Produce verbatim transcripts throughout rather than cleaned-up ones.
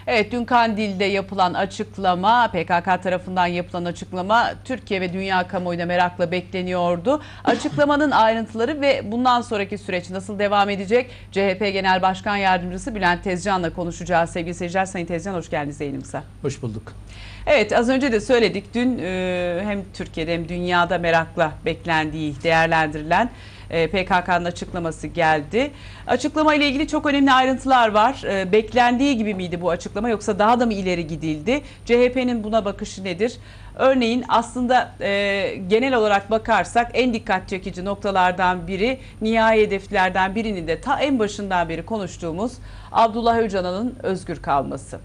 Evet, dün Kandil'de yapılan açıklama, P K K tarafından yapılan açıklama Türkiye ve dünya kamuoyuna merakla bekleniyordu. Açıklamanın ayrıntıları ve bundan sonraki süreç nasıl devam edecek? C H P Genel Başkan Yardımcısı Bülent Tezcan'la konuşacağız. Sevgili seyirciler, Sayın Tezcan hoş geldiniz yayınımıza. Hoş bulduk. Evet, az önce de söyledik. Dün e, hem Türkiye'de hem dünyada merakla beklendiği, değerlendirilen e, P K K'nın açıklaması geldi. Açıklama ile ilgili çok önemli ayrıntılar var. E, beklendiği gibi miydi bu açıklama, yoksa daha da mı ileri gidildi? C H P'nin buna bakışı nedir? Örneğin aslında e, genel olarak bakarsak en dikkat çekici noktalardan biri, nihai hedeflerden birinin de ta en başından beri konuştuğumuz Abdullah Öcalan'ın özgür kalması.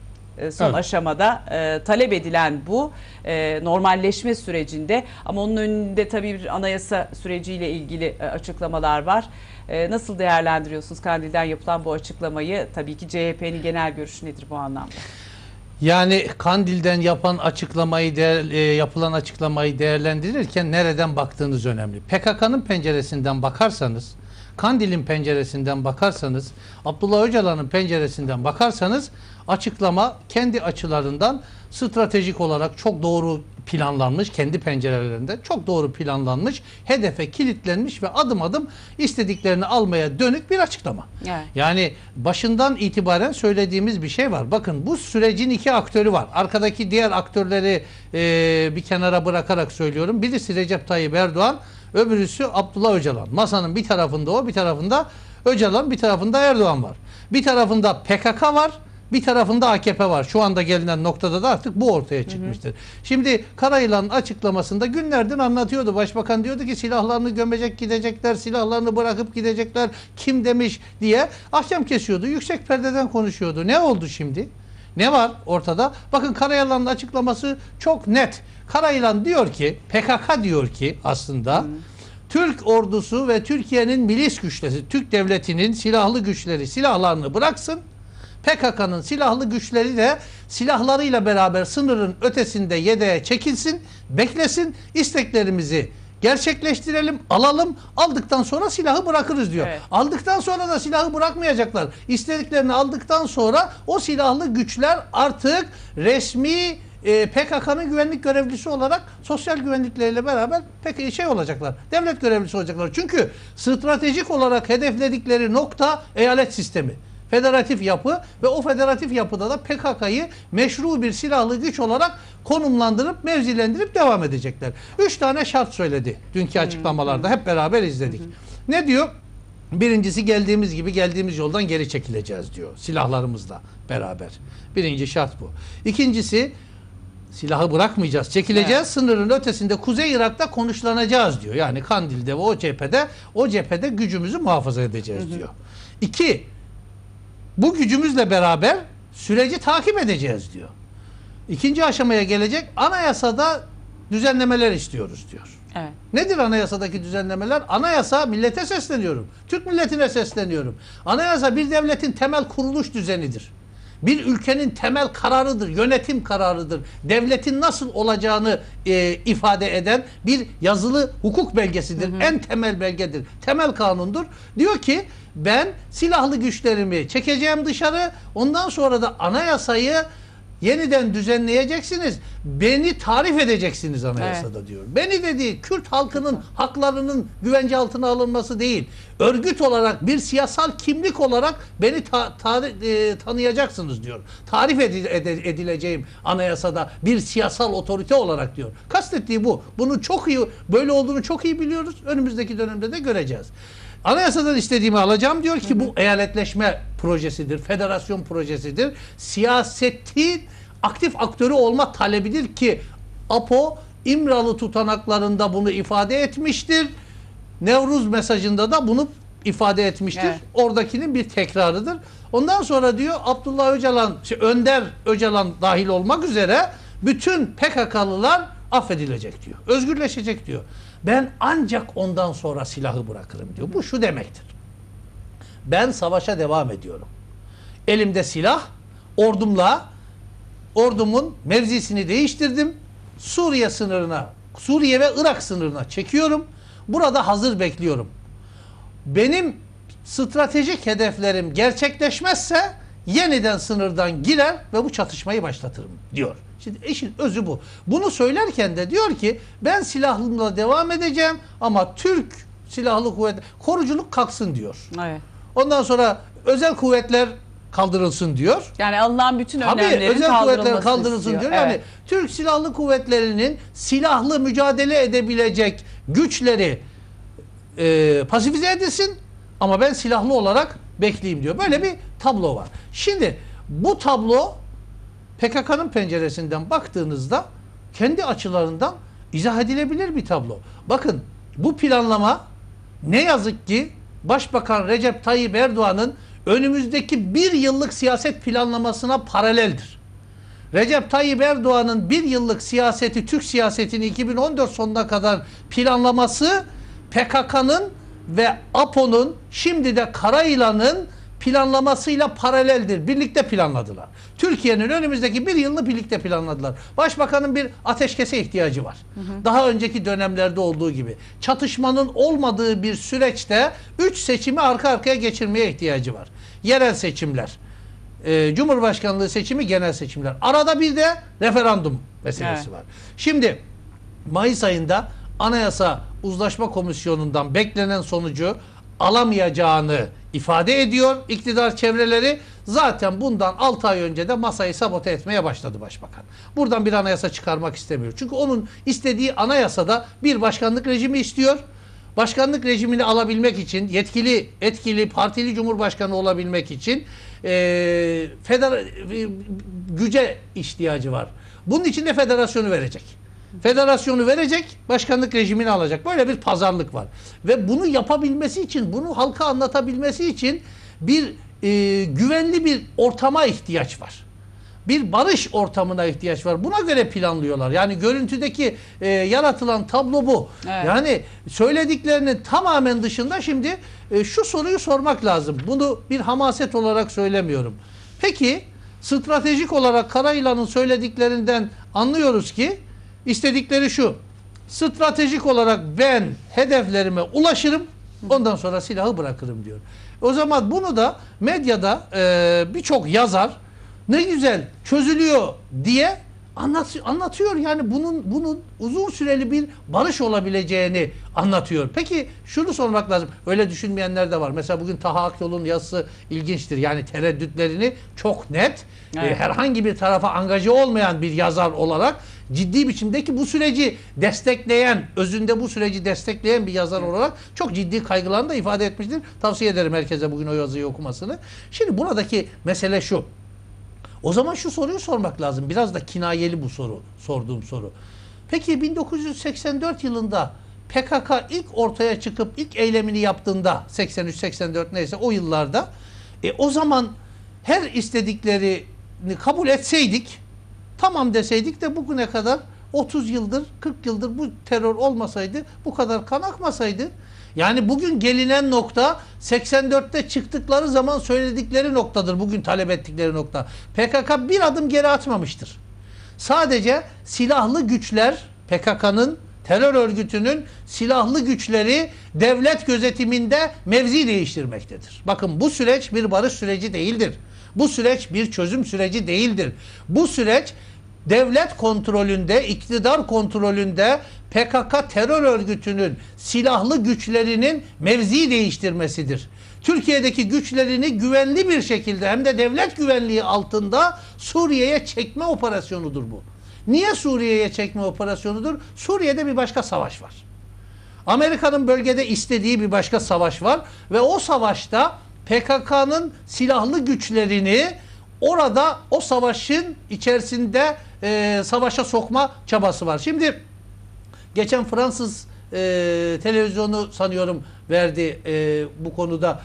Son evet. aşamada e, talep edilen bu e, normalleşme sürecinde, ama onun önünde tabii bir anayasa süreciyle ilgili e, açıklamalar var. E, nasıl değerlendiriyorsunuz Kandil'den yapılan bu açıklamayı? Tabii ki C H P'nin genel görüşü nedir bu anlamda? Yani Kandil'den yapan açıklamayı değer, e, yapılan açıklamayı değerlendirirken nereden baktığınız önemli. P K K'nın penceresinden bakarsanız, Kandil'in penceresinden bakarsanız, Abdullah Öcalan'ın penceresinden bakarsanız açıklama kendi açılarından stratejik olarak çok doğru planlanmış, kendi pencerelerinde çok doğru planlanmış, hedefe kilitlenmiş ve adım adım istediklerini almaya dönük bir açıklama. Evet. Yani başından itibaren söylediğimiz bir şey var. Bakın, bu sürecin iki aktörü var. Arkadaki diğer aktörleri e, bir kenara bırakarak söylüyorum. Birisi Recep Tayyip Erdoğan, öbürüsü Abdullah Öcalan. Masanın bir tarafında o, bir tarafında Öcalan, bir tarafında Erdoğan var. Bir tarafında P K K var, bir tarafında A K P var. Şu anda gelinen noktada da artık bu ortaya çıkmıştır. Hı hı. Şimdi Karayılan'ın açıklamasında günlerdir anlatıyordu. Başbakan diyordu ki silahlarını gömecek gidecekler, silahlarını bırakıp gidecekler. Kim demiş diye ahkam kesiyordu. Yüksek perdeden konuşuyordu. Ne oldu şimdi? Ne var ortada? Bakın, Karayılan'ın açıklaması çok net. Karayılan diyor ki, P K K diyor ki aslında hı. Türk ordusu ve Türkiye'nin milis güçleri, Türk devletinin silahlı güçleri silahlarını bıraksın. P K K'nın silahlı güçleri de silahlarıyla beraber sınırın ötesinde yedeğe çekilsin, beklesin, isteklerimizi gerçekleştirelim, alalım, aldıktan sonra silahı bırakırız diyor. Evet. Aldıktan sonra da silahı bırakmayacaklar. İstediklerini aldıktan sonra o silahlı güçler artık resmi e, P K K'nın güvenlik görevlisi olarak sosyal güvenlikleriyle beraber pek şey olacaklar. Devlet görevlisi olacaklar. Çünkü stratejik olarak hedefledikleri nokta eyalet sistemi. Federatif yapı ve o federatif yapıda da P K K'yı meşru bir silahlı güç olarak konumlandırıp, mevzilendirip devam edecekler. Üç tane şart söyledi dünkü açıklamalarda. Hep beraber izledik. Ne diyor? Birincisi, geldiğimiz gibi geldiğimiz yoldan geri çekileceğiz diyor. Silahlarımızla beraber. Birinci şart bu. İkincisi, silahı bırakmayacağız, çekileceğiz. Evet. Sınırın ötesinde Kuzey Irak'ta konuşlanacağız diyor. Yani Kandil'de ve o cephede, o cephede gücümüzü muhafaza edeceğiz hı hı. diyor. İki, bu gücümüzle beraber süreci takip edeceğiz diyor. İkinci aşamaya gelecek, anayasada düzenlemeler istiyoruz diyor. Evet. Nedir anayasadaki düzenlemeler? Anayasa, millete sesleniyorum. Türk milletine sesleniyorum. Anayasa bir devletin temel kuruluş düzenidir. Bir ülkenin temel kararıdır, yönetim kararıdır. Devletin nasıl olacağını e, ifade eden bir yazılı hukuk belgesidir. Hı hı. En temel belgedir, temel kanundur. Diyor ki, ben silahlı güçlerimi çekeceğim dışarı, ondan sonra da anayasayı yeniden düzenleyeceksiniz. Beni tarif edeceksiniz anayasada evet. diyor. Beni dediği Kürt halkının haklarının güvence altına alınması değil. Örgüt olarak, bir siyasal kimlik olarak beni ta ta e, tanıyacaksınız diyor. Tarif edil edil edileceğim anayasada bir siyasal otorite olarak diyor. Kastettiği bu. Bunu çok iyi, böyle olduğunu çok iyi biliyoruz. Önümüzdeki dönemde de göreceğiz. Anayasadan istediğimi alacağım diyor ki hı hı. bu eyaletleşme projesidir, federasyon projesidir. Siyasetin aktif aktörü olma talebidir ki APO İmralı tutanaklarında bunu ifade etmiştir. Nevruz mesajında da bunu ifade etmiştir. Evet. Oradakinin bir tekrarıdır. Ondan sonra diyor Abdullah Öcalan, şey, Önder Öcalan dahil olmak üzere bütün P K K'lılar affedilecek diyor. Özgürleşecek diyor. Ben ancak ondan sonra silahı bırakırım diyor. Bu şu demektir: ben savaşa devam ediyorum. Elimde silah, ordumla, ordumun mevzisini değiştirdim. Suriye sınırına, Suriye ve Irak sınırına çekiyorum. Burada hazır bekliyorum. Benim stratejik hedeflerim gerçekleşmezse yeniden sınırdan girer ve bu çatışmayı başlatırım diyor. Şimdi işin özü bu. Bunu söylerken de diyor ki ben silahlımla devam edeceğim ama Türk Silahlı Kuvvet koruculuk kalksın diyor. Evet. Ondan sonra özel kuvvetler kaldırılsın diyor. Yani alınan bütün Tabii önlemlerin özel kuvvetler kaldırılsın istiyor. diyor. Evet. Yani Türk Silahlı Kuvvetleri'nin silahlı mücadele edebilecek güçleri e, pasifize edilsin ama ben silahlı olarak bekleyeyim diyor. Böyle bir tablo var. Şimdi bu tablo P K K'nın penceresinden baktığınızda kendi açılarından izah edilebilir bir tablo. Bakın bu planlama ne yazık ki Başbakan Recep Tayyip Erdoğan'ın önümüzdeki bir yıllık siyaset planlamasına paraleldir. Recep Tayyip Erdoğan'ın bir yıllık siyaseti, Türk siyasetini iki bin on dört sonuna kadar planlaması P K K'nın ve APO'nun şimdi de Karayılan'ın planlamasıyla paraleldir. Birlikte planladılar. Türkiye'nin önümüzdeki bir yılını birlikte planladılar. Başbakanın bir ateşkese ihtiyacı var. Hı hı. Daha önceki dönemlerde olduğu gibi. Çatışmanın olmadığı bir süreçte üç seçimi arka arkaya geçirmeye ihtiyacı var. Yerel seçimler, e, Cumhurbaşkanlığı seçimi, genel seçimler. Arada bir de referandum meselesi evet. var. Şimdi Mayıs ayında Anayasa Uzlaşma Komisyonu'ndan beklenen sonucu alamayacağını ifade ediyor iktidar çevreleri. Zaten bundan altı ay önce de masayı sabote etmeye başladı başbakan. Buradan bir anayasa çıkarmak istemiyor. Çünkü onun istediği anayasada bir başkanlık rejimi istiyor. Başkanlık rejimini alabilmek için, yetkili, etkili, partili cumhurbaşkanı olabilmek için e, feder, e, güce ihtiyacı var. Bunun için de federasyonu verecek. Federasyonu verecek, başkanlık rejimini alacak. Böyle bir pazarlık var. Ve bunu yapabilmesi için, bunu halka anlatabilmesi için bir e, güvenli bir ortama ihtiyaç var. Bir barış ortamına ihtiyaç var. Buna göre planlıyorlar. Yani görüntüdeki e, yaratılan tablo bu. Evet. Yani söylediklerinin tamamen dışında şimdi e, şu soruyu sormak lazım. Bunu bir hamaset olarak söylemiyorum. Peki stratejik olarak Karayılan'ın söylediklerinden anlıyoruz ki İstedikleri şu: stratejik olarak ben hedeflerime ulaşırım, ondan sonra silahı bırakırım diyor. O zaman bunu da medyada e, birçok yazar ne güzel çözülüyor diye anlat, anlatıyor. Yani bunun bunun uzun süreli bir barış olabileceğini anlatıyor. Peki şunu sormak lazım. Öyle düşünmeyenler de var. Mesela bugün Taha Akyol'un yazısı ilginçtir. Yani tereddütlerini çok net, evet. e, herhangi bir tarafa angaje olmayan bir yazar olarak ciddi biçimdeki bu süreci destekleyen, özünde bu süreci destekleyen bir yazar olarak çok ciddi kaygılarını da ifade etmiştir. Tavsiye ederim herkese bugün o yazıyı okumasını. Şimdi buradaki mesele şu. O zaman şu soruyu sormak lazım. Biraz da kinayeli bu soru, sorduğum soru. Peki bin dokuz yüz seksen dört yılında P K K ilk ortaya çıkıp ilk eylemini yaptığında, seksen üç seksen dört neyse o yıllarda, e, o zaman her istediklerini kabul etseydik, tamam deseydik de bugüne kadar otuz yıldır, kırk yıldır bu terör olmasaydı, bu kadar kan akmasaydı, yani bugün gelinen nokta seksen dörtte çıktıkları zaman söyledikleri noktadır. Bugün talep ettikleri nokta. P K K bir adım geri atmamıştır. Sadece silahlı güçler, P K K'nın, terör örgütünün silahlı güçleri devlet gözetiminde mevzi değiştirmektedir. Bakın bu süreç bir barış süreci değildir. Bu süreç bir çözüm süreci değildir. Bu süreç devlet kontrolünde, iktidar kontrolünde P K K terör örgütünün silahlı güçlerinin mevzi değiştirmesidir. Türkiye'deki güçlerini güvenli bir şekilde hem de devlet güvenliği altında Suriye'ye çekme operasyonudur bu. Niye Suriye'ye çekme operasyonudur? Suriye'de bir başka savaş var. Amerika'nın bölgede istediği bir başka savaş var ve o savaşta P K K'nın silahlı güçlerini orada o savaşın içerisinde e, savaşa sokma çabası var. Şimdi geçen Fransız e, televizyonu sanıyorum verdi e, bu konuda.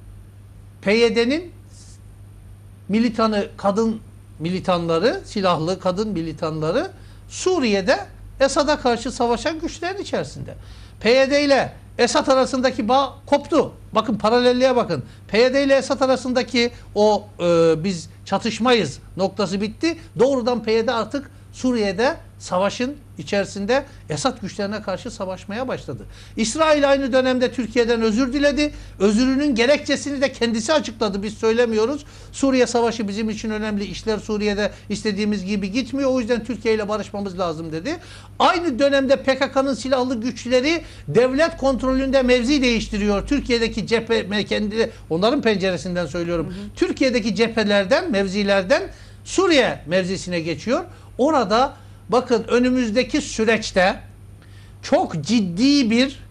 P Y D'nin militanı, kadın militanları, silahlı kadın militanları Suriye'de Esad'a karşı savaşan güçlerin içerisinde. P Y D ile Esad arasındaki bağ koptu. Bakın paralelliğe bakın. P Y D ile Esad arasındaki o e, biz çatışmayız noktası bitti. Doğrudan P Y D artık Suriye'de savaşın içerisinde Esad güçlerine karşı savaşmaya başladı. İsrail aynı dönemde Türkiye'den özür diledi. Özürünün gerekçesini de kendisi açıkladı. Biz söylemiyoruz. Suriye Savaşı bizim için önemli. İşler Suriye'de istediğimiz gibi gitmiyor. O yüzden Türkiye ile barışmamız lazım dedi. Aynı dönemde P K K'nın silahlı güçleri devlet kontrolünde mevzi değiştiriyor. Türkiye'deki cephe, kendi, onların penceresinden söylüyorum. Hı hı. Türkiye'deki cephelerden, mevzilerden Suriye mevzisine geçiyor. Orada bakın önümüzdeki süreçte çok ciddi bir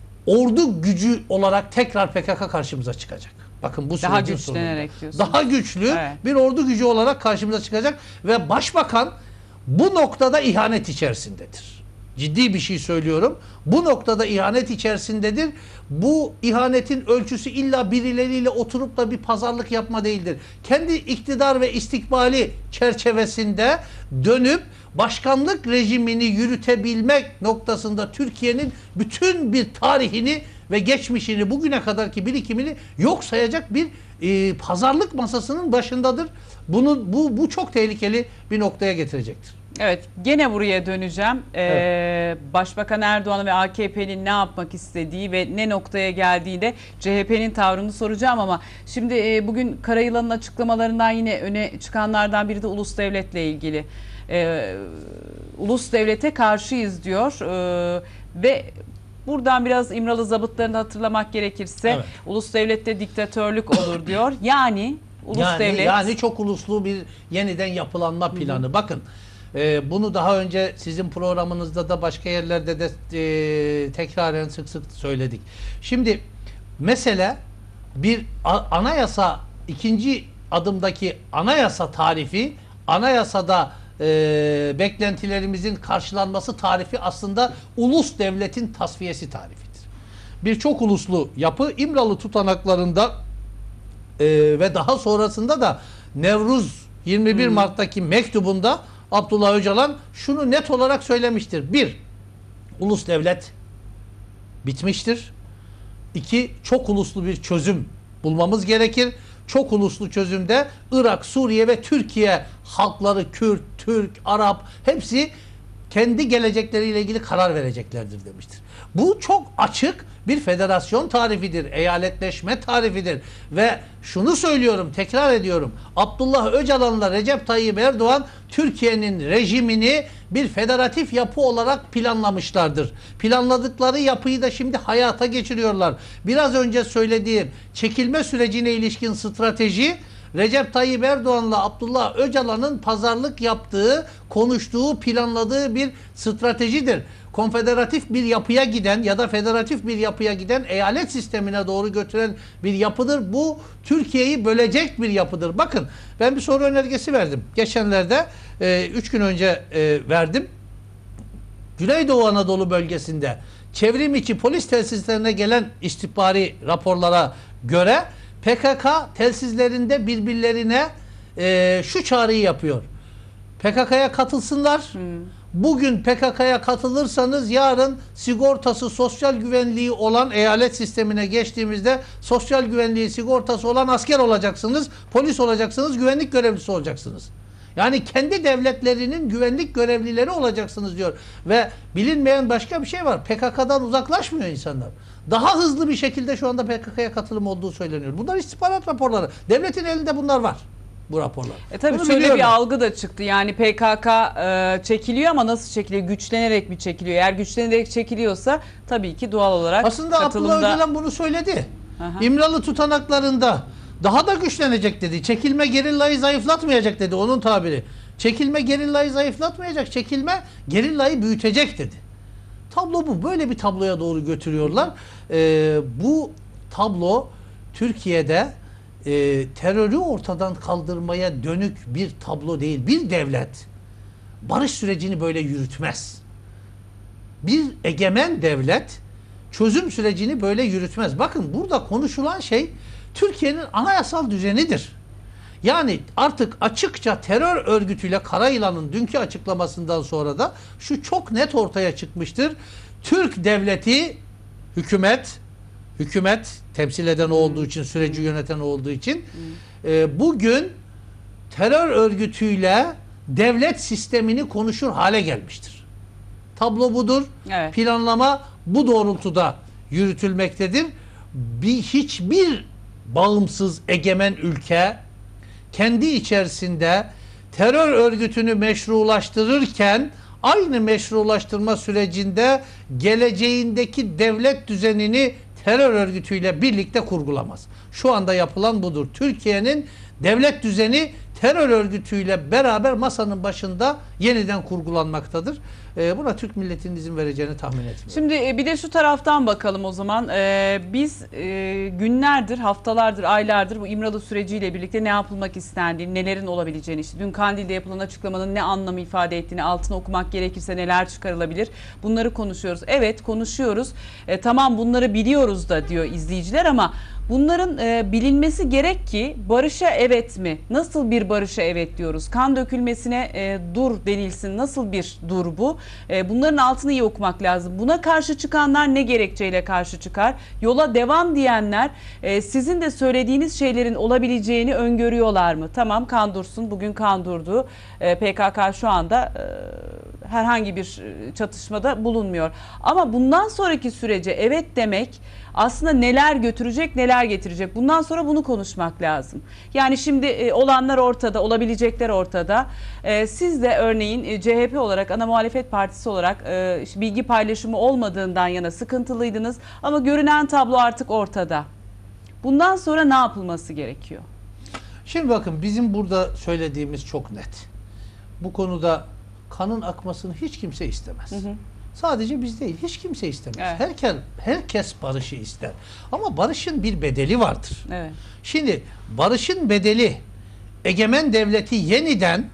ordu gücü olarak tekrar P K K karşımıza çıkacak. Bakın bu daha sürecin güçlenerek sonunda. diyorsunuz. Daha güçlü evet. bir ordu gücü olarak karşımıza çıkacak ve başbakan bu noktada ihanet içerisindedir. Ciddi bir şey söylüyorum. Bu noktada ihanet içerisindedir. Bu ihanetin ölçüsü illa birileriyle oturup da bir pazarlık yapma değildir. Kendi iktidar ve istikbali çerçevesinde dönüp başkanlık rejimini yürütebilmek noktasında Türkiye'nin bütün bir tarihini ve geçmişini, bugüne kadarki birikimini yok sayacak bir e, pazarlık masasının başındadır. Bunu bu bu çok tehlikeli bir noktaya getirecektir. Evet, gene buraya döneceğim. Ee, Evet. Başbakan Erdoğan ve A K P'nin ne yapmak istediği ve ne noktaya geldiğinde C H P'nin tavrını soracağım ama şimdi e, bugün Karayılan'ın açıklamalarından yine öne çıkanlardan biri de ulus devletle ilgili. Ee, ulus devlete karşıyız diyor ee, ve buradan biraz İmralı zabıtlarını hatırlamak gerekirse evet. ulus devlette diktatörlük olur diyor. Yani ulus yani, devlet. Yani çok uluslu bir yeniden yapılanma planı. Hı hı. Bakın e, bunu daha önce sizin programınızda da başka yerlerde de e, tekraren sık sık söyledik. Şimdi mesele bir anayasa, ikinci adımdaki anayasa tarifi, anayasada e, beklentilerimizin karşılanması tarifi aslında ulus devletin tasfiyesi tarifidir. Birçok uluslu yapı İmralı tutanaklarında e, ve daha sonrasında da Nevruz yirmi bir Mart'taki mektubunda Abdullah Öcalan şunu net olarak söylemiştir. Bir, ulus devlet bitmiştir. İki, çok uluslu bir çözüm bulmamız gerekir. Çok uluslu çözümde Irak, Suriye ve Türkiye halkları, Kürt, Türk, Arap hepsi kendi gelecekleriyle ilgili karar vereceklerdir demiştir. Bu çok açık bir federasyon tarifidir, eyaletleşme tarifidir ve şunu söylüyorum, tekrar ediyorum. Abdullah Öcalan'la Recep Tayyip Erdoğan Türkiye'nin rejimini bir federatif yapı olarak planlamışlardır. Planladıkları yapıyı da şimdi hayata geçiriyorlar. Biraz önce söylediğim çekilme sürecine ilişkin strateji Recep Tayyip Erdoğan'la Abdullah Öcalan'ın pazarlık yaptığı, konuştuğu, planladığı bir stratejidir. Konfederatif bir yapıya giden ya da federatif bir yapıya giden, eyalet sistemine doğru götüren bir yapıdır. Bu Türkiye'yi bölecek bir yapıdır. Bakın ben bir soru önergesi verdim. Geçenlerde üç gün önce e, verdim. Güneydoğu Anadolu bölgesinde çevrim içi polis tesislerine gelen istihbari raporlara göre P K K telsizlerinde birbirlerine e, şu çağrıyı yapıyor. P K K'ya katılsınlar. Hmm. Bugün P K K'ya katılırsanız yarın sigortası, sosyal güvenliği olan eyalet sistemine geçtiğimizde sosyal güvenliği, sigortası olan asker olacaksınız, polis olacaksınız, güvenlik görevlisi olacaksınız. Yani kendi devletlerinin güvenlik görevlileri olacaksınız diyor. Ve bilinmeyen başka bir şey var. P K K'dan uzaklaşmıyor insanlar. Daha hızlı bir şekilde şu anda P K K'ya katılım olduğu söyleniyor. Bunlar istihbarat raporları. Devletin elinde bunlar var. Bu raporlar. E tabii Bunu şöyle biliyorum. bir algı da çıktı. Yani P K K e, çekiliyor ama nasıl çekiliyor? Güçlenerek mi çekiliyor? Eğer güçlenerek çekiliyorsa tabii ki doğal olarak aslında katılımda... Abdullah Öcalan bunu söyledi. Aha. İmralı tutanaklarında daha da güçlenecek dedi. Çekilme gerillayı zayıflatmayacak dedi. Onun tabiri. Çekilme gerillayı zayıflatmayacak. Çekilme gerillayı büyütecek dedi. Tablo bu. Böyle bir tabloya doğru götürüyorlar. Ee, bu tablo Türkiye'de e, terörü ortadan kaldırmaya dönük bir tablo değil. Bir devlet barış sürecini böyle yürütmez. Bir egemen devlet çözüm sürecini böyle yürütmez. Bakın burada konuşulan şey Türkiye'nin anayasal düzenidir. Yani artık açıkça terör örgütüyle Karayılan'ın dünkü açıklamasından sonra da şu çok net ortaya çıkmıştır. Türk devleti, hükümet, hükümet temsil eden olduğu için, süreci yöneten olduğu için e, bugün terör örgütüyle devlet sistemini konuşur hale gelmiştir. Tablo budur. Evet. Planlama bu doğrultuda yürütülmektedir. Bir hiçbir bağımsız egemen ülke kendi içerisinde terör örgütünü meşrulaştırırken aynı meşrulaştırma sürecinde geleceğindeki devlet düzenini terör örgütüyle birlikte kurgulamaz. Şu anda yapılan budur. Türkiye'nin devlet düzeni terör örgütüyle beraber masanın başında yeniden kurgulanmaktadır. Ee, buna Türk milletinin izin vereceğini tahmin etmiyorum. Şimdi e, bir de şu taraftan bakalım o zaman. Ee, biz e, günlerdir, haftalardır, aylardır bu İmralı süreciyle birlikte ne yapılmak istendiğini, nelerin olabileceğini, işte dün Kandil'de yapılan açıklamanın ne anlamı ifade ettiğini, altına okumak gerekirse neler çıkarılabilir, bunları konuşuyoruz. Evet, konuşuyoruz. E, tamam, bunları biliyoruz da diyor izleyiciler, ama bunların e, bilinmesi gerek ki barışa evet mi? Nasıl bir barışa evet diyoruz? Kan dökülmesine e, dur denilsin. Nasıl bir dur bu? E, bunların altını iyi okumak lazım. Buna karşı çıkanlar ne gerekçeyle karşı çıkar? Yola devam diyenler e, sizin de söylediğiniz şeylerin olabileceğini öngörüyorlar mı? Tamam, kan dursun. Bugün kan durdu. E, P K K şu anda e, herhangi bir çatışmada bulunmuyor. Ama bundan sonraki sürece evet demek aslında neler götürecek, neler getirecek. Bundan sonra bunu konuşmak lazım. Yani şimdi e, olanlar ortada, olabilecekler ortada. E, siz de örneğin e, C H P olarak, ana muhalefet partisi olarak e, işte bilgi paylaşımı olmadığından yana sıkıntılıydınız. Ama görünen tablo artık ortada. Bundan sonra ne yapılması gerekiyor? Şimdi bakın, bizim burada söylediğimiz çok net. Bu konuda kanın akmasını hiç kimse istemez. Hı hı. Sadece biz değil, hiç kimse istemez. Evet. Herkes, herkes barışı ister. Ama barışın bir bedeli vardır. Evet. Şimdi barışın bedeli, egemen devleti yeniden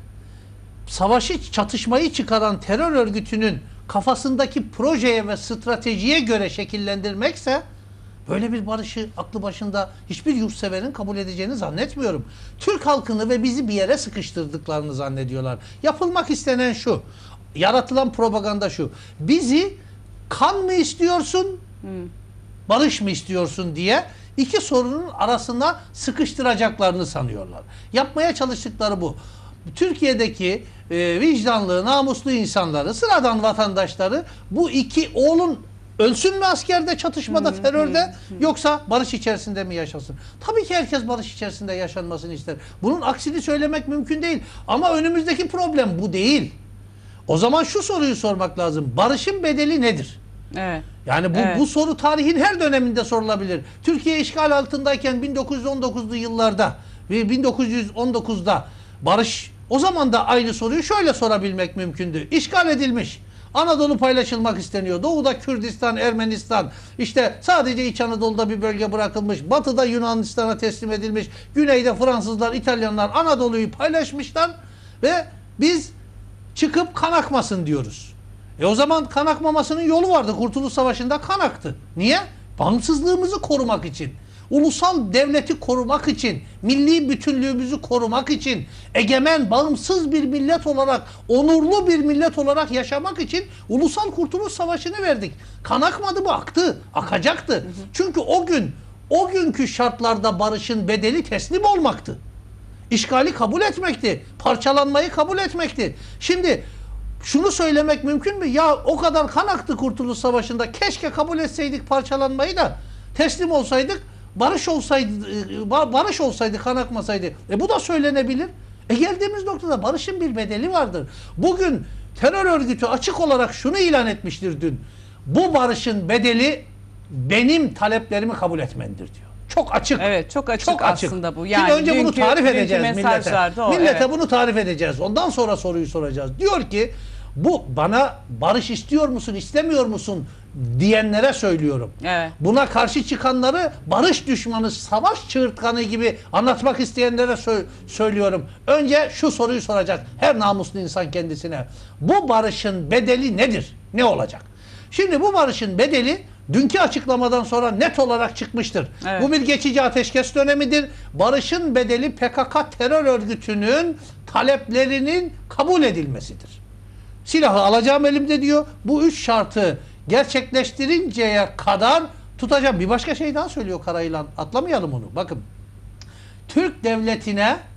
savaşı, çatışmayı çıkaran terör örgütünün kafasındaki projeye ve stratejiye göre şekillendirmekse, böyle bir barışı aklı başında hiçbir yurtseverin kabul edeceğini zannetmiyorum. Türk halkını ve bizi bir yere sıkıştırdıklarını zannediyorlar. Yapılmak istenen şu. Yaratılan propaganda şu. Bizi kan mı istiyorsun, hmm. barış mı istiyorsun diye iki sorunun arasına sıkıştıracaklarını sanıyorlar. Yapmaya çalıştıkları bu. Türkiye'deki e, vicdanlı, namuslu insanları, sıradan vatandaşları bu iki oğlun ölsün mü askerde, çatışmada, hmm, terörde hmm, yoksa barış içerisinde mi yaşasın? Tabii ki herkes barış içerisinde yaşanmasını ister. Bunun aksini söylemek mümkün değil. Ama önümüzdeki problem bu değil. O zaman şu soruyu sormak lazım. Barışın bedeli nedir? Evet. Yani bu, evet. bu soru tarihin her döneminde sorulabilir. Türkiye işgal altındayken bin dokuz yüz on dokuzlu yıllarda ve bin dokuz yüz on dokuzda barış, o zaman da aynı soruyu şöyle sorabilmek mümkündü. İşgal edilmiş. Anadolu paylaşılmak isteniyor. Doğuda Kürdistan, Ermenistan, işte sadece İç Anadolu'da bir bölge bırakılmış. Batıda Yunanistan'a teslim edilmiş. Güneyde Fransızlar, İtalyanlar Anadolu'yu paylaşmışlar ve biz çıkıp kan akmasın diyoruz. E o zaman kan akmamasının yolu vardı. Kurtuluş Savaşı'nda kan aktı. Niye? Bağımsızlığımızı korumak için. Ulusal devleti korumak için, milli bütünlüğümüzü korumak için, egemen, bağımsız bir millet olarak, onurlu bir millet olarak yaşamak için Ulusal Kurtuluş Savaşı'nı verdik. Kan akmadı mı? Aktı. Akacaktı. Hı hı. Çünkü o gün, o günkü şartlarda barışın bedeli teslim olmaktı. İşgali kabul etmekti. Parçalanmayı kabul etmekti. Şimdi şunu söylemek mümkün mü? Ya o kadar kan aktı Kurtuluş Savaşı'nda. Keşke kabul etseydik parçalanmayı da teslim olsaydık. Barış olsaydı, barış olsaydı, kan akmasaydı. E bu da söylenebilir. E geldiğimiz noktada barışın bir bedeli vardır. Bugün terör örgütü açık olarak şunu ilan etmiştir dün. Bu barışın bedeli benim taleplerimi kabul etmendir diyor. Çok açık. Evet, çok açık, çok açık. Aslında bu. Yani Şimdi önce dünkü, bunu tarif edeceğiz millete. O, millete evet. bunu tarif edeceğiz. Ondan sonra soruyu soracağız. Diyor ki bu bana barış istiyor musun, istemiyor musun diyenlere söylüyorum. Evet. Buna karşı çıkanları barış düşmanı, savaş çığırtkanı gibi anlatmak isteyenlere sö söylüyorum. Önce şu soruyu soracak her namuslu insan kendisine. Bu barışın bedeli nedir? Ne olacak? Şimdi bu barışın bedeli dünkü açıklamadan sonra net olarak çıkmıştır. Evet. Bu bir geçici ateşkes dönemidir. Barışın bedeli P K K terör örgütünün taleplerinin kabul edilmesidir. Silahı alacağım elimde diyor. Bu üç şartı gerçekleştirinceye kadar tutacağım. Bir başka şey daha söylüyor Karayılan. Atlamayalım onu. Bakın. Türk devletine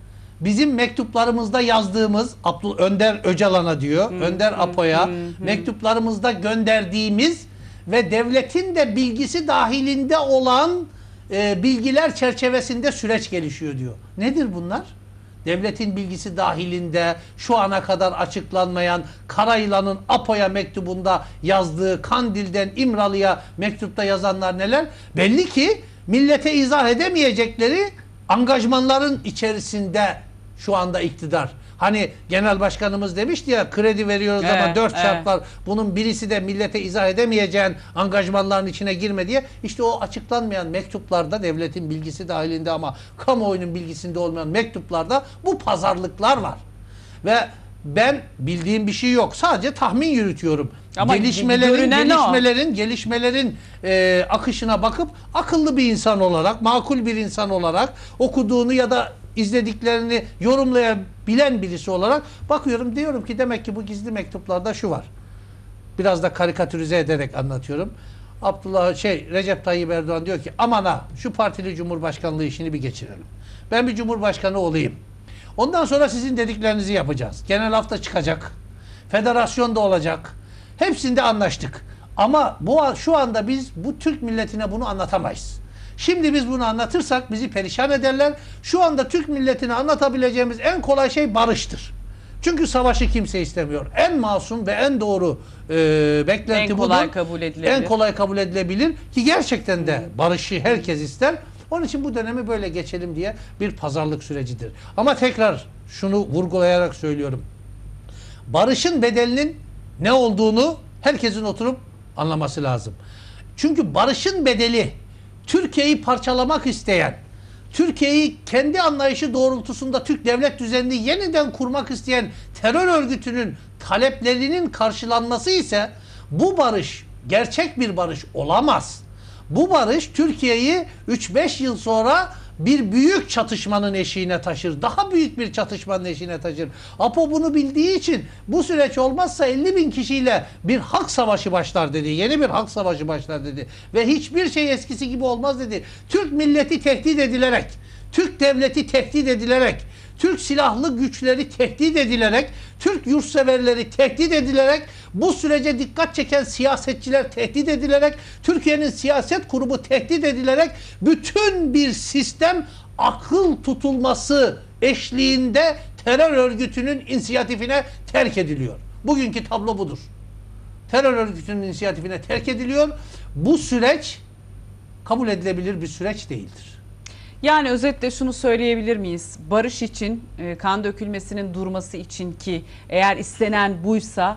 bizim mektuplarımızda yazdığımız Abdül Önder Öcalan'a diyor, Hı, Önder hı, Apo'ya hı, hı. mektuplarımızda gönderdiğimiz ve devletin de bilgisi dahilinde olan e, bilgiler çerçevesinde süreç gelişiyor diyor. Nedir bunlar? Devletin bilgisi dahilinde şu ana kadar açıklanmayan Karayılan'ın Apo'ya mektubunda yazdığı, Kandil'den İmralı'ya mektupta yazanlar neler? Belli ki millete izah edemeyecekleri angajmanların içerisinde şu anda iktidar. Hani genel başkanımız demişti ya, kredi veriyoruz Evet, ama dört evet. şart var. Bunun birisi de millete izah edemeyeceğin angajmanların içine girme diye. İşte o açıklanmayan mektuplarda, devletin bilgisi dahilinde ama kamuoyunun bilgisinde olmayan mektuplarda bu pazarlıklar var. Ve ben bildiğim bir şey yok. Sadece tahmin yürütüyorum. Ama gelişmelerin görünen o. gelişmelerin gelişmelerin e, akışına bakıp akıllı bir insan olarak, makul bir insan olarak okuduğunu ya da izlediklerini yorumlayabilen birisi olarak bakıyorum, diyorum ki demek ki bu gizli mektuplarda şu var. Biraz da karikatürize ederek anlatıyorum. Abdullah şey Recep Tayyip Erdoğan diyor ki aman ha şu partili cumhurbaşkanlığı işini bir geçirelim. Ben bir cumhurbaşkanı olayım. Ondan sonra sizin dediklerinizi yapacağız. Genel hafta çıkacak. Federasyon da olacak. Hepsinde anlaştık. Ama bu şu anda biz bu Türk milletine bunu anlatamayız. Şimdi biz bunu anlatırsak bizi perişan ederler. Şu anda Türk milletine anlatabileceğimiz en kolay şey barıştır. Çünkü savaşı kimse istemiyor. En masum ve en doğru e, beklenti En kolay budur. kabul edilebilir. En kolay kabul edilebilir ki gerçekten de barışı herkes ister. Onun için bu dönemi böyle geçelim diye bir pazarlık sürecidir. Ama tekrar şunu vurgulayarak söylüyorum. Barışın bedelinin ne olduğunu herkesin oturup anlaması lazım. Çünkü barışın bedeli Türkiye'yi parçalamak isteyen, Türkiye'yi kendi anlayışı doğrultusunda Türk devlet düzenini yeniden kurmak isteyen terör örgütünün taleplerinin karşılanması ise bu barış gerçek bir barış olamaz. Bu barış Türkiye'yi üç beş yıl sonra bir büyük çatışmanın eşiğine taşır. Daha büyük bir çatışmanın eşiğine taşır. Apo bunu bildiği için bu süreç olmazsa elli bin kişiyle bir hak savaşı başlar dedi. Yeni bir hak savaşı başlar dedi. Ve hiçbir şey eskisi gibi olmaz dedi. Türk milleti tehdit edilerek, Türk devleti tehdit edilerek, Türk silahlı güçleri tehdit edilerek, Türk yurtseverleri tehdit edilerek, bu sürece dikkat çeken siyasetçiler tehdit edilerek, Türkiye'nin siyaset kurumu tehdit edilerek bütün bir sistem akıl tutulması eşliğinde terör örgütünün inisiyatifine terk ediliyor. Bugünkü tablo budur. Terör örgütünün inisiyatifine terk ediliyor. Bu süreç kabul edilebilir bir süreç değildir. Yani özetle şunu söyleyebilir miyiz? Barış için, e, kan dökülmesinin durması için ki eğer istenen buysa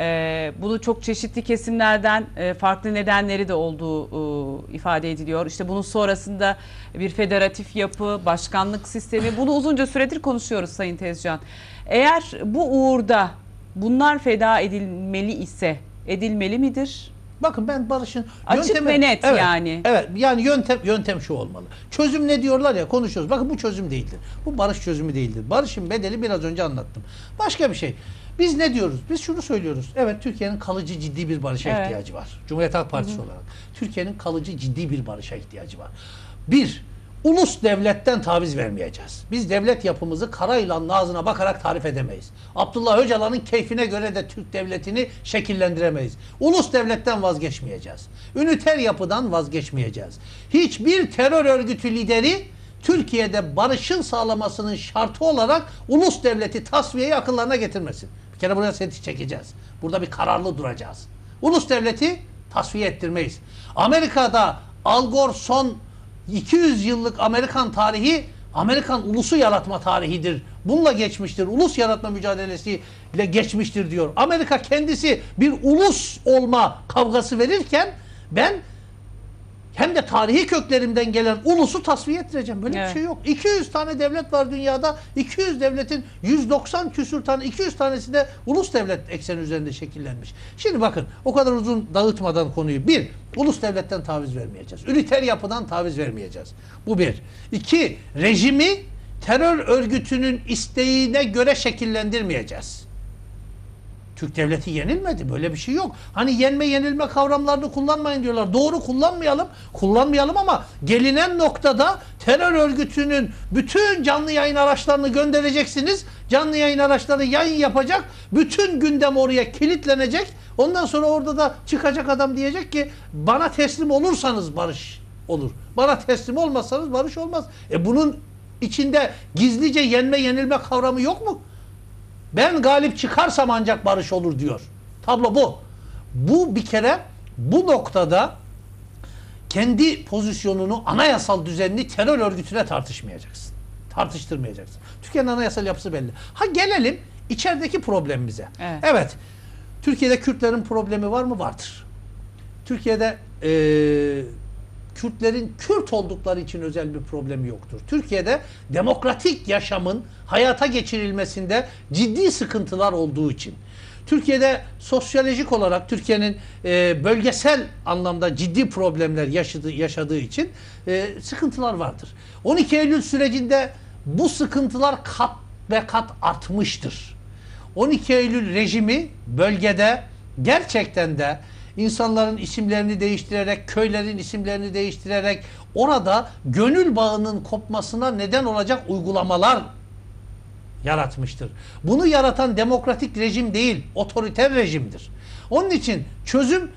e, bunu çok çeşitli kesimlerden e, farklı nedenleri de olduğu e, ifade ediliyor. İşte bunun sonrasında bir federatif yapı, başkanlık sistemi, bunu uzunca süredir konuşuyoruz Sayın Tezcan. Eğer bu uğurda bunlar feda edilmeli ise edilmeli midir? Bakın ben barışın Açık yöntemi, ve net evet, yani. Evet yani yöntem yöntem şu olmalı. Çözüm ne diyorlar ya, konuşuyoruz. Bakın bu çözüm değildir. Bu barış çözümü değildir. Barışın bedeli biraz önce anlattım. Başka bir şey. Biz ne diyoruz? Biz şunu söylüyoruz. Evet, Türkiye'nin kalıcı ciddi bir barışa Evet. ihtiyacı var. Cumhuriyet Halk Partisi Hı hı. olarak. Türkiye'nin kalıcı ciddi bir barışa ihtiyacı var. Bir, ulus devletten taviz vermeyeceğiz. Biz devlet yapımızı Karayılan'ın ağzına bakarak tarif edemeyiz. Abdullah Öcalan'ın keyfine göre de Türk devletini şekillendiremeyiz. Ulus devletten vazgeçmeyeceğiz. Üniter yapıdan vazgeçmeyeceğiz. Hiçbir terör örgütü lideri Türkiye'de barışın sağlamasının şartı olarak ulus devleti tasfiyeyi akıllarına getirmesin. Bir kere buraya seti çekeceğiz. Burada bir kararlı duracağız. Ulus devleti tasfiye ettirmeyiz. Amerika'da Al Gore son iki yüz yıllık Amerikan tarihi, Amerikan ulusu yaratma tarihidir. Bununla geçmiştir. Ulus yaratma mücadelesiyle geçmiştir diyor. Amerika kendisi bir ulus olma kavgası verirken ben hem de tarihi köklerimden gelen ulusu tasfiye ettireceğim. Böyle Evet. bir şey yok. iki yüz tane devlet var dünyada. iki yüz devletin yüz doksan küsür tane, iki yüz tanesi de ulus devlet ekseni üzerinde şekillenmiş. Şimdi bakın, o kadar uzun dağıtmadan konuyu. Bir, ulus devletten taviz vermeyeceğiz. Üniter yapıdan taviz vermeyeceğiz. Bu bir. İki, rejimi terör örgütünün isteğine göre şekillendirmeyeceğiz. Türk devleti yenilmedi. Böyle bir şey yok. Hani yenme yenilme kavramlarını kullanmayın diyorlar. Doğru, kullanmayalım. Kullanmayalım ama gelinen noktada terör örgütünün bütün canlı yayın araçlarını göndereceksiniz. Canlı yayın araçları yayın yapacak. Bütün gündem oraya kilitlenecek. Ondan sonra orada da çıkacak adam diyecek ki bana teslim olursanız barış olur. Bana teslim olmazsanız barış olmaz. E bunun içinde gizlice yenme yenilme kavramı yok mu? Ben galip çıkarsam ancak barış olur diyor. Tablo bu. Bu bir kere bu noktada kendi pozisyonunu, anayasal düzenini terör örgütüne tartışmayacaksın. Tartıştırmayacaksın. Türkiye'nin anayasal yapısı belli. Ha gelelim içerideki problemimize. Evet. Evet. Türkiye'de Kürtlerin problemi var mı? Vardır. Türkiye'de e, Kürtlerin Kürt oldukları için özel bir problemi yoktur. Türkiye'de demokratik yaşamın hayata geçirilmesinde ciddi sıkıntılar olduğu için. Türkiye'de sosyolojik olarak Türkiye'nin e, bölgesel anlamda ciddi problemler yaşadığı, yaşadığı için e, sıkıntılar vardır. on iki Eylül sürecinde bu sıkıntılar kat ve kat artmıştır. on iki Eylül rejimi bölgede gerçekten de insanların isimlerini değiştirerek, köylerin isimlerini değiştirerek orada gönül bağının kopmasına neden olacak uygulamalar yaratmıştır. Bunu yaratan demokratik rejim değil, otoriter rejimdir. Onun için çözüm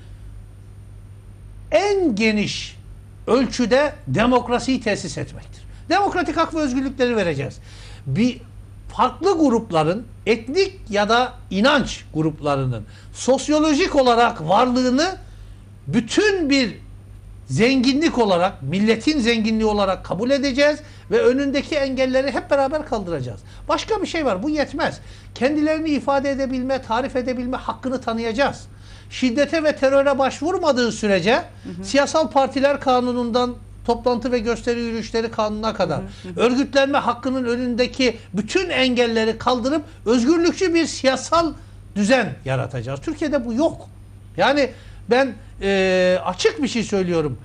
en geniş ölçüde demokrasiyi tesis etmektir. Demokratik hak ve özgürlükleri vereceğiz. Bir farklı grupların, etnik ya da inanç gruplarının sosyolojik olarak varlığını bütün bir zenginlik olarak, milletin zenginliği olarak kabul edeceğiz ve önündeki engelleri hep beraber kaldıracağız. Başka bir şey var, bu yetmez. Kendilerini ifade edebilme, tarif edebilme hakkını tanıyacağız. Şiddete ve teröre başvurmadığı sürece hı hı. siyasal partiler kanunundan toplantı ve gösteri yürüyüşleri kanununa kadar hı hı. örgütlenme hakkının önündeki bütün engelleri kaldırıp özgürlükçü bir siyasal düzen yaratacağız. Türkiye'de bu yok. Yani ben e, açık bir şey söylüyorum.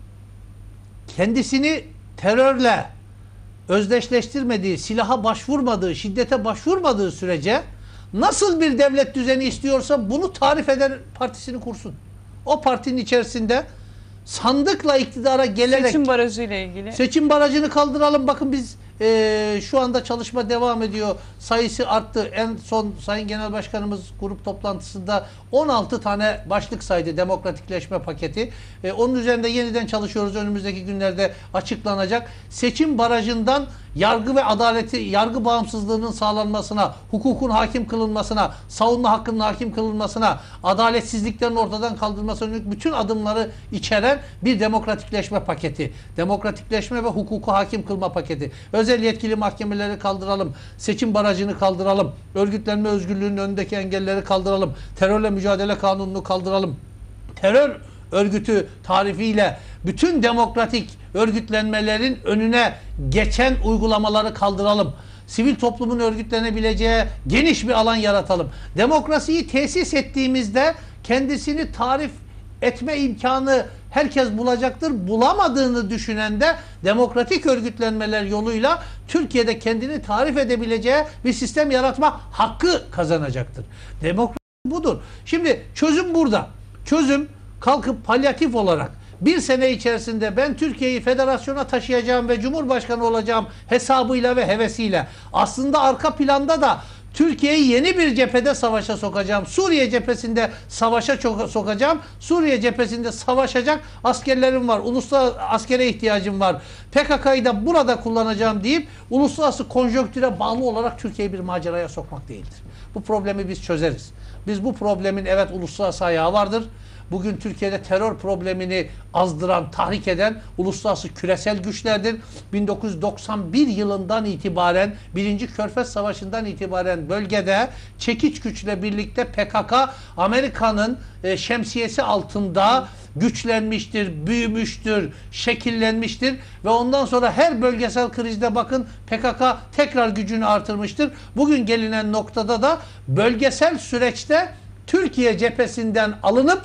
Kendisini terörle özdeşleştirmediği, silaha başvurmadığı, şiddete başvurmadığı sürece nasıl bir devlet düzeni istiyorsa bunu tarif eden partisini kursun. O partinin içerisinde sandıkla iktidara gelerek seçim barajı ile ilgili seçim barajını kaldıralım. Bakın biz e, şu anda çalışma devam ediyor. Sayısı arttı. En son Sayın Genel Başkanımız grup toplantısında on altı tane başlık saydı demokratikleşme paketi. E, onun üzerinde yeniden çalışıyoruz. Önümüzdeki günlerde açıklanacak. Seçim barajından yargı ve adaleti, yargı bağımsızlığının sağlanmasına, hukukun hakim kılınmasına, savunma hakkının hakim kılınmasına, adaletsizliklerin ortadan kaldırılmasına yönelik bütün adımları içeren bir demokratikleşme paketi. Demokratikleşme ve hukuku hakim kılma paketi. Özel yetkili mahkemeleri kaldıralım. Seçim barajını kaldıralım. Örgütlenme özgürlüğünün önündeki engelleri kaldıralım. Terörle mücadele kanununu kaldıralım. Terör örgütü tarifiyle bütün demokratik örgütlenmelerin önüne geçen uygulamaları kaldıralım. Sivil toplumun örgütlenebileceği geniş bir alan yaratalım. Demokrasiyi tesis ettiğimizde kendisini tarif etme imkanı herkes bulacaktır. Bulamadığını düşünen de demokratik örgütlenmeler yoluyla Türkiye'de kendini tarif edebileceği bir sistem yaratma hakkı kazanacaktır. Demokrasi budur. Şimdi çözüm burada. Çözüm kalkıp palyatif olarak bir sene içerisinde ben Türkiye'yi federasyona taşıyacağım ve Cumhurbaşkanı olacağım hesabıyla ve hevesiyle aslında arka planda da Türkiye'yi yeni bir cephede savaşa sokacağım. Suriye cephesinde savaşa sokacağım. Suriye cephesinde savaşacak askerlerim var. Uluslararası askere ihtiyacım var. P K K'yı da burada kullanacağım deyip uluslararası konjonktüre bağlı olarak Türkiye'yi bir maceraya sokmak değildir. Bu problemi biz çözeriz. Biz bu problemin evet uluslararası ayağı vardır. Bugün Türkiye'de terör problemini azdıran, tahrik eden uluslararası küresel güçlerdir. bin dokuz yüz doksan bir yılından itibaren, birinci Körfez Savaşı'ndan itibaren bölgede çekiç güçle birlikte P K K Amerika'nın e, şemsiyesi altında güçlenmiştir, büyümüştür, şekillenmiştir ve ondan sonra her bölgesel krizde bakın P K K tekrar gücünü artırmıştır. Bugün gelinen noktada da bölgesel süreçte Türkiye cephesinden alınıp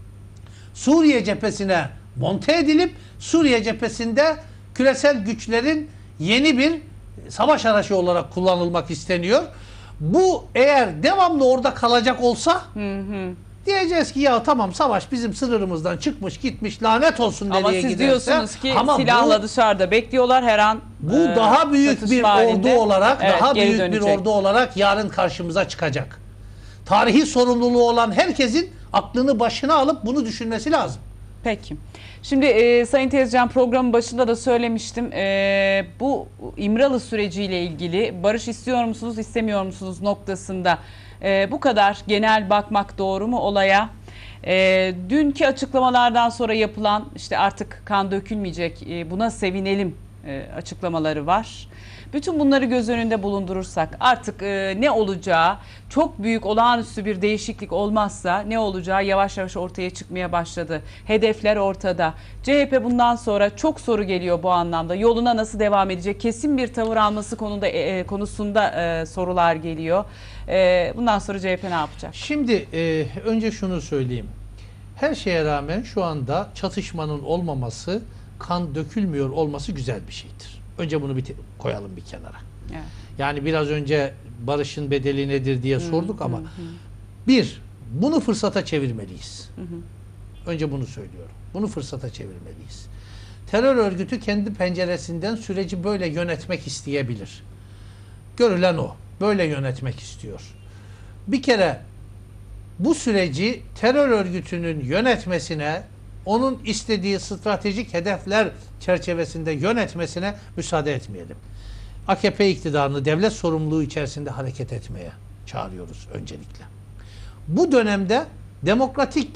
Suriye cephesine monte edilip Suriye cephesinde küresel güçlerin yeni bir savaş aracı olarak kullanılmak isteniyor. Bu eğer devamlı orada kalacak olsa Hı hı. diyeceğiz ki ya tamam savaş bizim sınırımızdan çıkmış gitmiş lanet olsun nereye Ama siz giderse. diyorsunuz ki Ama silahla bu, dışarıda bekliyorlar her an. bu e, daha büyük satış bir halinde. ordu olarak Evet, daha geri büyük dönecek. bir ordu olarak yarın karşımıza çıkacak. Tarihi sorumluluğu olan herkesin aklını başına alıp bunu düşünmesi lazım. Peki. Şimdi e, Sayın Tezcan, programın başında da söylemiştim. E, bu İmralı süreciyle ilgili barış istiyor musunuz, istemiyor musunuz noktasında e, bu kadar genel bakmak doğru mu olaya? E, dünkü açıklamalardan sonra yapılan işte artık kan dökülmeyecek, e, buna sevinelim e, açıklamaları var. Bütün bunları göz önünde bulundurursak artık e, ne olacağı, çok büyük olağanüstü bir değişiklik olmazsa ne olacağı yavaş yavaş ortaya çıkmaya başladı. Hedefler ortada. C H P bundan sonra çok soru geliyor bu anlamda. Yoluna nasıl devam edecek? Kesin bir tavır alması konuda e, konusunda e, sorular geliyor. E, bundan sonra C H P ne yapacak? Şimdi e, önce şunu söyleyeyim. Her şeye rağmen şu anda çatışmanın olmaması, kan dökülmüyor olması güzel bir şeydir. Önce bunu bir koyalım bir kenara. Evet. Yani biraz önce barışın bedeli nedir diye sorduk ama hı, hı. bir, bunu fırsata çevirmeliyiz. Hı hı. Önce bunu söylüyorum. Bunu fırsata çevirmeliyiz. Terör örgütü kendi penceresinden süreci böyle yönetmek isteyebilir. Görülen o. Böyle yönetmek istiyor. Bir kere bu süreci terör örgütünün yönetmesine, onun istediği stratejik hedefler çerçevesinde yönetmesine müsaade etmeyelim. A K P iktidarını devlet sorumluluğu içerisinde hareket etmeye çağırıyoruz öncelikle. Bu dönemde demokratik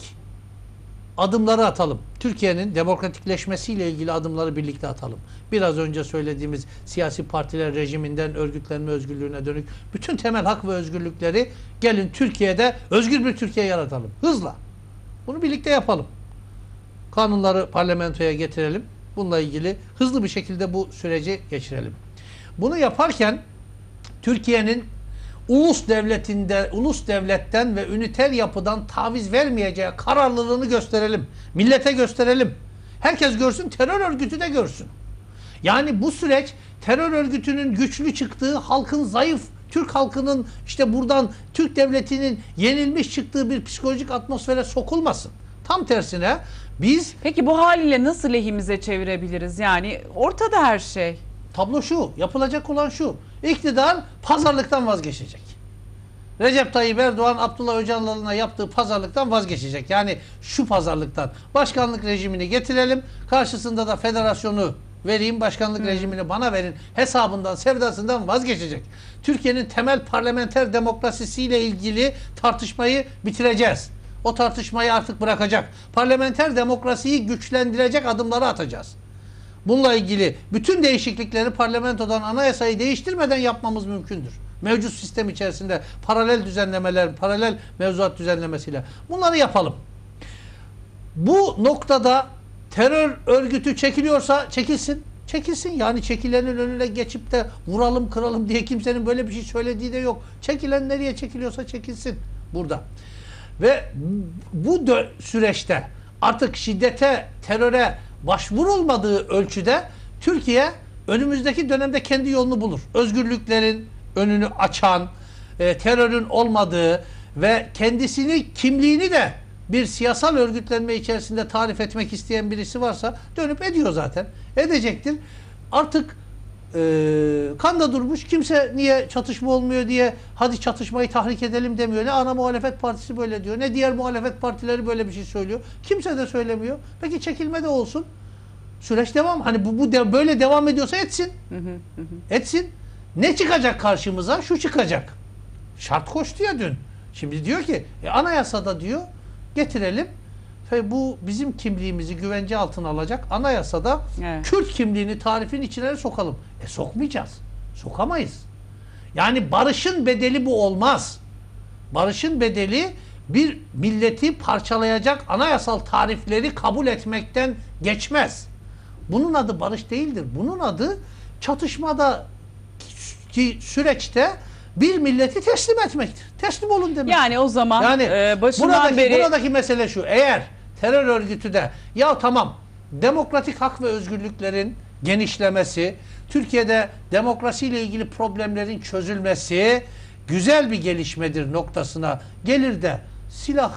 adımları atalım. Türkiye'nin demokratikleşmesiyle ilgili adımları birlikte atalım. Biraz önce söylediğimiz siyasi partiler rejiminden örgütlenme özgürlüğüne dönük bütün temel hak ve özgürlükleri gelin Türkiye'de özgür bir Türkiye yaratalım. Hızla. Bunu birlikte yapalım. Kanunları parlamentoya getirelim. Bununla ilgili hızlı bir şekilde bu süreci geçirelim. Bunu yaparken Türkiye'nin ulus devletinde, ulus devletten ve üniter yapıdan taviz vermeyeceği kararlılığını gösterelim. Millete gösterelim. Herkes görsün, terör örgütü de görsün. Yani bu süreç terör örgütünün güçlü çıktığı, halkın zayıf, Türk halkının işte buradan Türk devletinin yenilmiş çıktığı bir psikolojik atmosfere sokulmasın. Tam tersine biz... Peki bu haliyle nasıl lehimize çevirebiliriz? Yani ortada her şey. Tablo şu, yapılacak olan şu. İktidar pazarlıktan vazgeçecek. Recep Tayyip Erdoğan, Abdullah Öcalan'la yaptığı pazarlıktan vazgeçecek. Yani şu pazarlıktan. Başkanlık rejimini getirelim. Karşısında da federasyonu vereyim. Başkanlık hmm. rejimini bana verin. Hesabından, sevdasından vazgeçecek. Türkiye'nin temel parlamenter demokrasisiyle ilgili tartışmayı bitireceğiz. O tartışmayı artık bırakacak. Parlamenter demokrasiyi güçlendirecek adımları atacağız. Bununla ilgili bütün değişiklikleri parlamentodan anayasayı değiştirmeden yapmamız mümkündür. Mevcut sistem içerisinde paralel düzenlemeler, paralel mevzuat düzenlemesiyle bunları yapalım. Bu noktada terör örgütü çekiliyorsa çekilsin. Çekilsin. Yani çekilenin önüne geçip de vuralım kıralım diye kimsenin böyle bir şey söylediği de yok. Çekilen nereye çekiliyorsa çekilsin burada. Ve bu süreçte artık şiddete, teröre başvurulmadığı ölçüde Türkiye önümüzdeki dönemde kendi yolunu bulur. Özgürlüklerin önünü açan, e, terörün olmadığı ve kendisini, kimliğini de bir siyasal örgütlenme içerisinde tarif etmek isteyen birisi varsa dönüp ediyor zaten. Edecektir. Artık e, kan da durmuş. Kimse niye çatışma olmuyor diye hadi çatışmayı tahrik edelim demiyor. Ne ana muhalefet partisi böyle diyor. Ne diğer muhalefet partileri böyle bir şey söylüyor. Kimse de söylemiyor. Peki çekilme de olsun. Süreç devam. Hani bu, bu de, böyle devam ediyorsa etsin. Hı hı hı. Etsin. Ne çıkacak karşımıza? Şu çıkacak. Şart koştu ya dün. Şimdi diyor ki e, anayasada diyor getirelim ve bu bizim kimliğimizi güvence altına alacak anayasada evet. Kürt kimliğini tarifin içine sokalım. E sokmayacağız. Sokamayız. Yani barışın bedeli bu olmaz. Barışın bedeli bir milleti parçalayacak anayasal tarifleri kabul etmekten geçmez. Bunun adı barış değildir. Bunun adı çatışmada ki süreçte bir milleti teslim etmektir. Teslim olun demek. Yani o zaman yani, e, başından buradaki, beri... Buradaki mesele şu. Eğer terör örgütü de ya tamam demokratik hak ve özgürlüklerin genişlemesi, Türkiye'de demokrasiyle ilgili problemlerin çözülmesi, güzel bir gelişmedir noktasına gelir de silah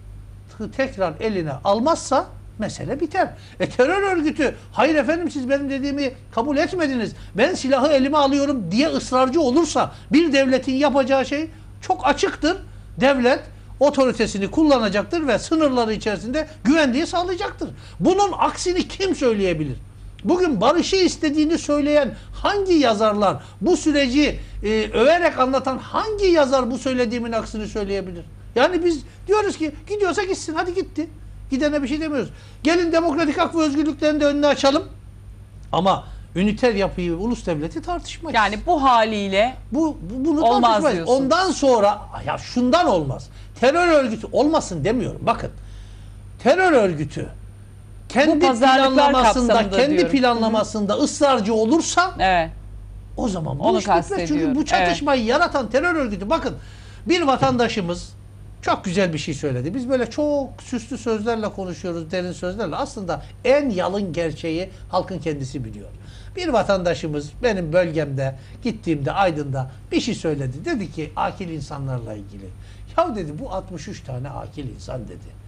tekrar eline almazsa mesele biter. E terör örgütü hayır efendim siz benim dediğimi kabul etmediniz. Ben silahı elime alıyorum diye ısrarcı olursa bir devletin yapacağı şey çok açıktır. Devlet otoritesini kullanacaktır ve sınırları içerisinde güvenliği sağlayacaktır. Bunun aksini kim söyleyebilir? Bugün barışı istediğini söyleyen hangi yazarlar, bu süreci e, överek anlatan hangi yazar bu söylediğimin aksini söyleyebilir? Yani biz diyoruz ki gidiyorsa gitsin, hadi gitti. Gidene bir şey demiyoruz. Gelin demokratik hak ve özgürlüklerin de önünü açalım. Ama üniter yapıyı ve ulus devleti tartışmayız. Yani bu haliyle bu, bu bunu olmaz tartışmayız. diyorsun. Ondan sonra ya şundan olmaz. Terör örgütü olmasın demiyorum. Bakın. Terör örgütü kendi pazarlıklar planlamasında, kapsamında kendi diyorum. planlamasında ısrarcı olursa evet. o zaman bu Onu iş bitmez. kastediyorum. Çünkü bu çatışmayı yaratan terör örgütü, bakın bir vatandaşımız çok güzel bir şey söyledi. Biz böyle çok süslü sözlerle konuşuyoruz, derin sözlerle. Aslında en yalın gerçeği halkın kendisi biliyor. Bir vatandaşımız benim bölgemde, gittiğimde Aydın'da bir şey söyledi. Dedi ki akil insanlarla ilgili. Ya dedi bu altmış üç tane akil insan dedi.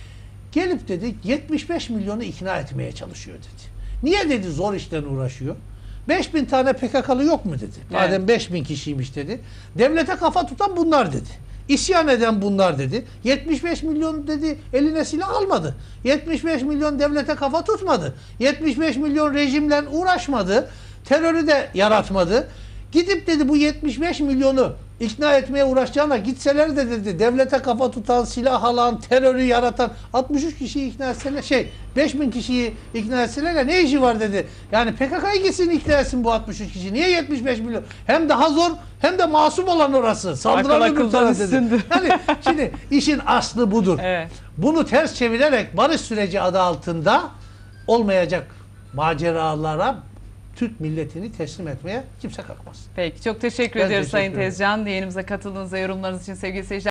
Gelip dedi yetmiş beş milyonu ikna etmeye çalışıyor dedi. Niye dedi zor işten uğraşıyor? beş bin tane P K K'lı yok mu dedi. Madem evet. beş bin kişiymiş dedi. Devlete kafa tutan bunlar dedi. İsyan eden bunlar dedi. yetmiş beş milyon dedi eline silah almadı. yetmiş beş milyon devlete kafa tutmadı. yetmiş beş milyon rejimle uğraşmadı. Terörü de yaratmadı. Gidip dedi bu yetmiş beş milyonu ikna etmeye uğraşacağına gitseler de dedi devlete kafa tutan, silah alan, terörü yaratan altmış üç kişiyi ikna etseler, şey beş bin kişiyi ikna etseler ne işi var dedi. Yani P K K'yı gitsin ikna etsin bu altmış üç kişi. Niye yetmiş beş milyon? Hem daha zor hem de masum olan orası. Saldıran öbür taraf dedi. Yani şimdi işin aslı budur. Evet. Bunu ters çevirerek barış süreci adı altında olmayacak maceralara Türk milletini teslim etmeye kimse kalkmaz. Peki çok teşekkür Ben ediyoruz teşekkür Sayın ederim. Tezcan. Yayınımıza katıldığınız ve yorumlarınız için sevgili seyirciler.